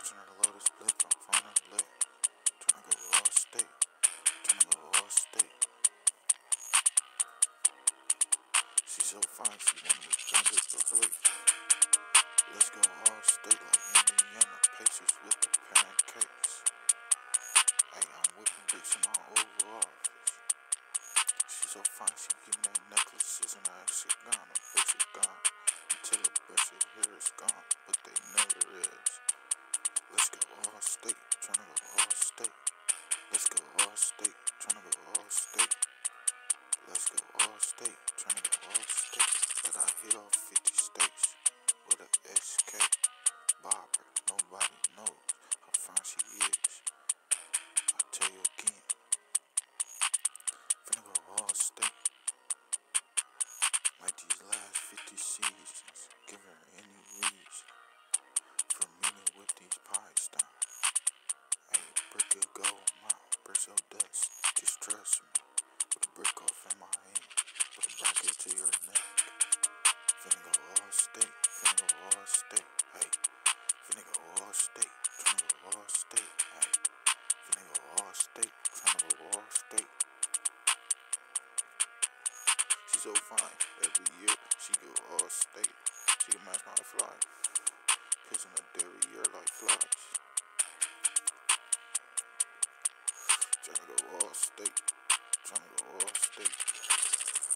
Tryna load this blip, I'm finally lit. Tryna go all state. Tryna go all state. She's so fine, she want me to jump it for plate. Let's go all state like Indiana Pacers with the pancakes. Hey, I'm whipping bricks in my Oval Office. She's so fine, she give me that necklaces and that shit gone. The bitch is gone. Until the best of here is gone, but they never is. Let's go all state, tryna go all state. Let's go all state, tryna go all state. Let's go all state, tryna go all state. But I hit all 50 states with a SK bobber. Nobody knows how fine she is. I'll tell you again. Finna go all state. Like these last 50 seasons. Give her any reason for me to whip these pies down. Hey, brick of gold, my bricks of dust. Just trust me. With a brick off in my hand. With a bracket to your neck. Finna go all state. Finna go all state. Hey. Finna go all state. Tryna go all state. Hey. Finna go all state. Tryna go all state. She's so fine. Every year she go all state. She can match my fly. Pissing her every year like flies. Tryna go all state. Tryna go all state.